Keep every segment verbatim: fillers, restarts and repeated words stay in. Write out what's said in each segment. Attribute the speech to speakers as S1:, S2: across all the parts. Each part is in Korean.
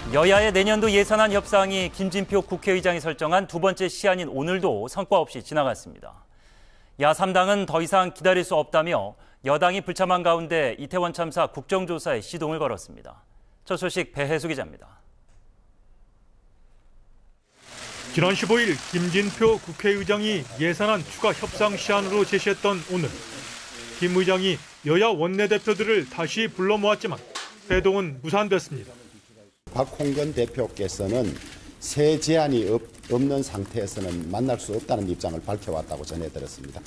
S1: 여야의 내년도 예산안 협상이 김진표 국회의장이 설정한 두 번째 시한인 오늘도 성과 없이 지나갔습니다. 야삼 당은 더 이상 기다릴 수 없다며 여당이 불참한 가운데 이태원 참사 국정조사에 시동을 걸었습니다. 첫 소식 배혜수 기자입니다.
S2: 지난 십오일 김진표 국회의장이 예산안 추가 협상 시한으로 제시했던 오늘, 김 의장이 여야 원내대표들을 다시 불러 모았지만 회동은 무산됐습니다.
S3: 박홍근 대표께서는 새 제안이 없, 없는 상태에서는 만날 수 없다는 입장을 밝혀왔다고 전해 들었습니다.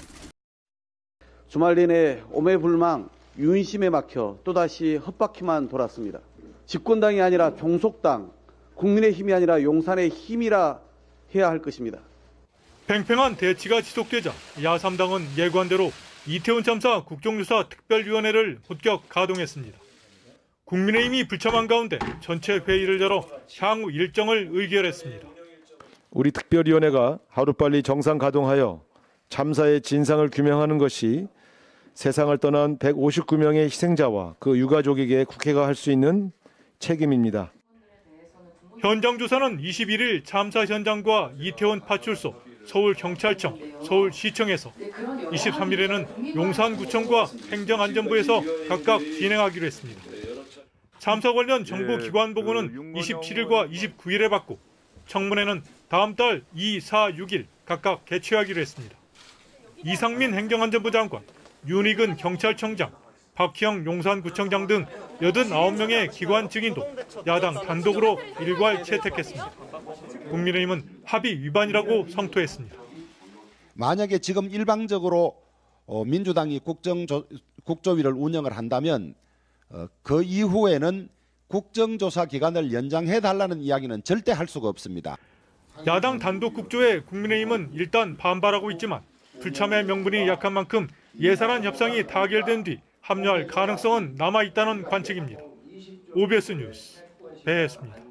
S4: 주말 내내 오매불망 윤심에 막혀 또다시 헛바퀴만 돌았습니다. 집권당이 아니라 종속당, 국민의힘이 아니라 용산의 힘이라 해야 할 것입니다.
S2: 팽팽한 대치가 지속되자 야삼 당은 예고한대로 이태원 참사 국정조사 특별위원회를 본격 가동했습니다. 국민의힘이 불참한 가운데 전체 회의를 열어 향후 일정을 의결했습니다.
S5: 우리 특별위원회가 하루빨리 정상 가동하여 참사의 진상을 규명하는 것이 세상을 떠난 백오십구 명의 희생자와 그 유가족에게 국회가 할 수 있는 책임입니다.
S2: 현장 조사는 이십일일 참사 현장과 이태원 파출소, 서울경찰청, 서울시청에서, 이십삼일에는 용산구청과 행정안전부에서 각각 진행하기로 했습니다. 참사 관련 정부 기관 보고는 이십칠일과 이십구일에 받고 청문회는 다음 달 이, 사, 육일 각각 개최하기로 했습니다. 이상민 행정안전부 장관, 윤익은 경찰청장, 박희영 용산구청장 등 여든아홉 명의 기관 증인도 야당 단독으로 일괄 채택했습니다. 국민의힘은 합의 위반이라고 성토했습니다.
S3: 만약에 지금 일방적으로 민주당이 국정조, 국조위를 운영을 한다면 그 이후에는 국정조사 기간을 연장해달라는 이야기는 절대 할 수가 없습니다.
S2: 야당 단독 국조에 국민의힘은 일단 반발하고 있지만 불참의 명분이 약한 만큼 예산안 협상이 타결된 뒤 합류할 가능성은 남아있다는 관측입니다. 오비에스 뉴스 배혜수입니다.